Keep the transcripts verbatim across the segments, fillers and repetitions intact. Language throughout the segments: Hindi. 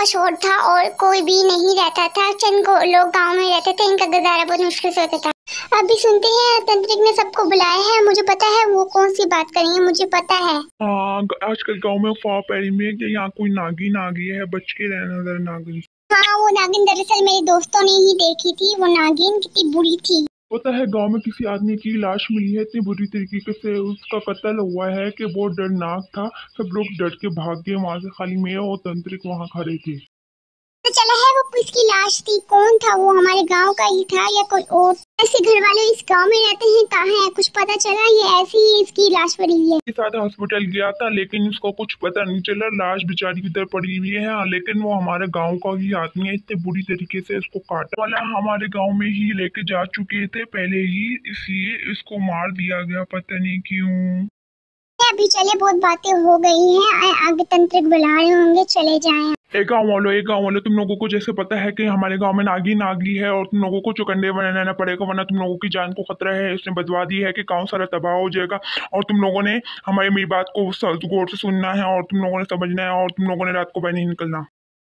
का शोर था और कोई भी नहीं रहता था। चंद लोग गांव में रहते थे, इनका गुजारा बहुत मुश्किल से होता था। अभी सुनते हैं तांत्रिक ने सबको बुलाया है, मुझे पता है वो कौन सी बात करेंगे, मुझे पता है। हाँ, आजकल गांव में अफवाह फैली हुई है कि यहाँ कोई नागिन आ गई है, बच के रहना नजर नागिन। हाँ, वो नागिन दरअसल मेरे दोस्तों ने ही देखी थी। वो नागिन कितनी बुरी थी। पता है गांव में किसी आदमी की लाश मिली है, इतनी बुरी तरीके से उसका कत्ल हुआ है कि बहुत डरनाक था। सब लोग डर के भाग गए वहां से, खाली मैं और तांत्रिक वहां खड़े थे। तो चला है वो किसकी लाश थी, कौन था वो, हमारे गांव का ही था या कोई और? ऐसे घर वाले इस गांव में रहते हैं, कहाँ है, कुछ पता चला? ये ऐसी ही इसकी लाश पड़ी हुई है। के साथ हॉस्पिटल गया था लेकिन उसको कुछ पता नहीं चला, लाश बेचारी इधर पड़ी हुई है। लेकिन वो हमारे गांव का ही आदमी है, इतने बुरी तरीके से इसको काटा वाला हमारे गांव में ही लेके जा चुके थे पहले ही, इसलिए इसको मार दिया गया, पता नहीं क्यों। अभी चले, बहुत बातें हो गई हैं, आगे तांत्रिक बुला रहे होंगे, चले जाएं। एक गाँव वालों एक गाँव वालों तुम लोगों को जैसे पता है कि हमारे गांव में नागी नागी है और तुम लोगों को चौकंडे बने रहना पड़ेगा, वरना तुम लोगों की जान को खतरा है। इसने बतवा दी है कि गांव सारा तबाह हो जाएगा और तुम लोगों ने हमारी मेरी बात को गौर से सुनना है और तुम लोगों ने समझना है और तुम लोगों ने रात को बाहर नहीं निकलना।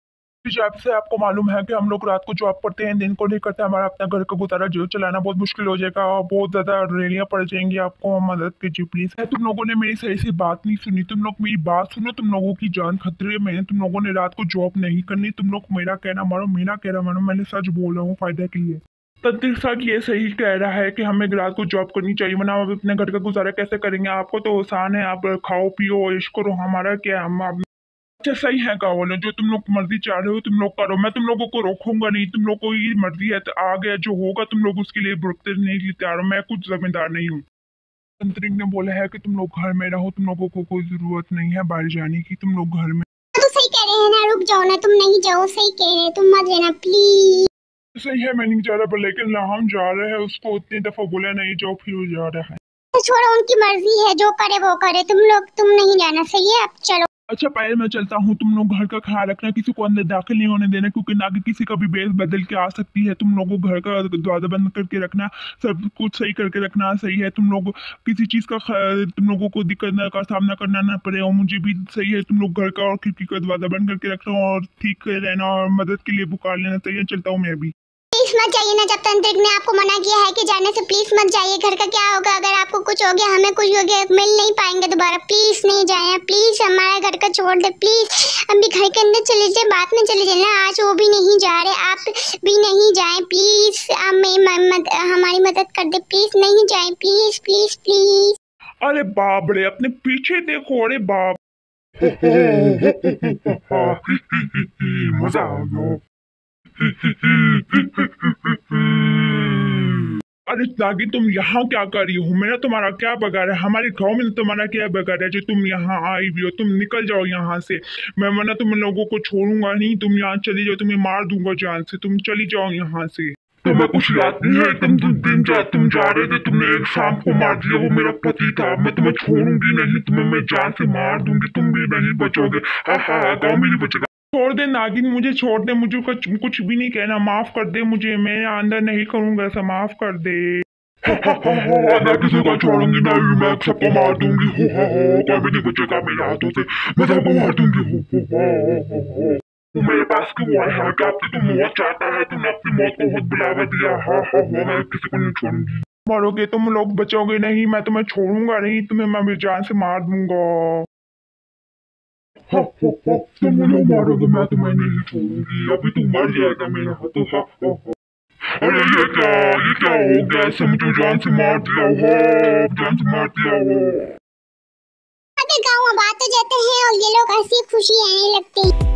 जॉब से आपको मालूम है कि हम लोग रात को जॉब करते हैं, दिन को नहीं करते। हमारा अपना घर का गुजारा जो चलाना बहुत मुश्किल हो जाएगा और बहुत ज्यादा रेलियां पड़ जाएंगी, आपको मदद कीजिए प्लीज। तुम लोगों ने मेरी सही से बात नहीं सुनी, तुम लोग मेरी बात सुनो, तुम लोगों की जान खतरे में है। तुम लोगों ने रात को जॉब नहीं करनी, तुम लोग मेरा कहना मानो, मेरा कहना मानो, मैंने सच बोल रहा हूँ फायदे के लिए। तांत्रिक साहब ये सही कह रहा है कि हमें रात को जॉब करनी चाहिए, वरना हम अपने घर का गुजारा कैसे करेंगे? आपको तो आसान है, आप खाओ पियो ऐश करो, हमारा क्या, हम अच्छा सही है गाँव वालों, जो तुम लोग मर्जी चाह रहे हो तुम लोग करो, मैं तुम लोगों को रोकूंगा नहीं। तुम लोग को ये मर्जी है तो आ गया, जो होगा तुम लोग उसके लिए भुगतने नहीं लिए तैयार हो, मैं कुछ जिम्मेदार नहीं हूँ। तांत्रिक ने बोला है कि तुम लोग घर में रहो, तुम लोगों को कोई जरूरत नहीं है बाहर जाने की, तुम लोग घर में। तो सही कह रहे हैं ना, रुक जाओ ना, तुम नहीं जाओ, सही कह रहे हैं, तुम मत रहना प्लीज। सही है, मैं नहीं जा रहा, लेकिन हम जा रहे हैं, उसको उतनी दफा बोला नहीं जाओ, फिर वो जा रहा है। तो छोड़ो, उनकी मर्जी है, जो करे वो करे, तुम लोग तुम नहीं जाना, सही है, अब चलो। अच्छा पहले मैं चलता हूँ, तुम लोग घर का ख्याल रखना, किसी को अंदर दाखिल नहीं होने देना, क्योंकि नागी किसी का भी बेस बदल के आ सकती है। तुम लोगों घर का दरवाजा बंद करके रखना, सब कुछ सही करके रखना, सही है। तुम लोग किसी चीज का तुम लोगों को दिक्कत का सामना करना ना पड़े और मुझे भी, सही है। तुम लोग घर का और खिड़की का दरवाजा बंद करके रखना और ठीक रहना और मदद के लिए पुकार लेना, सही है। चलता हूँ मैं भी। प्लीज मत जाइए ना, जब तांत्रिक ने आपको मना किया है कि जाने से, प्लीज मत जाइए। घर का क्या होगा अगर आपको कुछ हो गया, हमें कुछ हो गया, मिल नहीं पाएंगे दोबारा। प्लीज नहीं जाए, प्लीज हमारे घर का छोड़ दे प्लीज, हम भी घर के अंदर चले जाए, बाद में चले जाए ना, आज वो भी नहीं जा रहे, आप भी नहीं जाए प्लीज, हमारी मदद कर दे प्लीज, नहीं जाए प्लीज प्लीज प्लीज। अरे बाप रे, अपने पीछे देखो, अरे बाप मजा आ गया। अरे नागिन तुम यहाँ क्या कर रही हो? मेरा तुम्हारा क्या बगाड़ है? हमारे गांव में तुम्हारा क्या बगाड़ है जो तुम यहाँ आई भी हो? तुम निकल जाओ यहाँ से, मैं वरना तुम लोगों को छोड़ूंगा नहीं। तुम यहाँ चली जाओ, तुम्हें मार दूंगा जान से, तुम चली जाओ यहाँ से। तुम्हें कुछ याद नहीं है? तुम तुम दिन जा तुम जा रहे थे, तुमने एक शाम को मार दिया, वो मेरा पति था। मैं तुम्हें छोड़ूंगी नहीं, तुम्हें मैं जान से मार दूंगी, तुम भी नहीं बचोगे। हाँ हाँ, गाँव में नहीं बचेगा। छोड़ दे नागिन, मुझे छोड़ दे, मुझे कुछ कुछ भी नहीं कहना, माफ कर दे मुझे, मैं अंदर नहीं करूंगा ऐसा, माफ कर दे। मैं किसी को छोड़ूंगी नहीं, मैं सबको मार दूंगी, हो हो हो, कोई भी नहीं बचेगा मेरे हाथों से, मैं सबको मार दूंगी, हो हो हो। मेरे पास क्यों आया है? क्या तुम मौत चाहता है? तुमने अपनी मौत को खुद बुलावा दिया। हाँ हाँ, मैं किसी को नहीं छोड़ूंगी। मरोगे तुम लोग, बचोगे नहीं, मैं तुम्हें छोड़ूंगा नहीं, तुम्हें मैं मेरी जान से मार दूंगा। हो हो हो, तुम मुझे मारोगे, मैं तुम्हें नहीं छोड़ूंगी, अभी तुम मर जाएगा मेरे हाथों। हो हो हो। अरे ये क्या ये क्या हो गया? ऐसे मुझे जान से मार दिया हो, जान से मार दिया हो। अबे गाँव में बात तो जाते हैं और ये लोग हंसी खुशी रहने लगते हैं।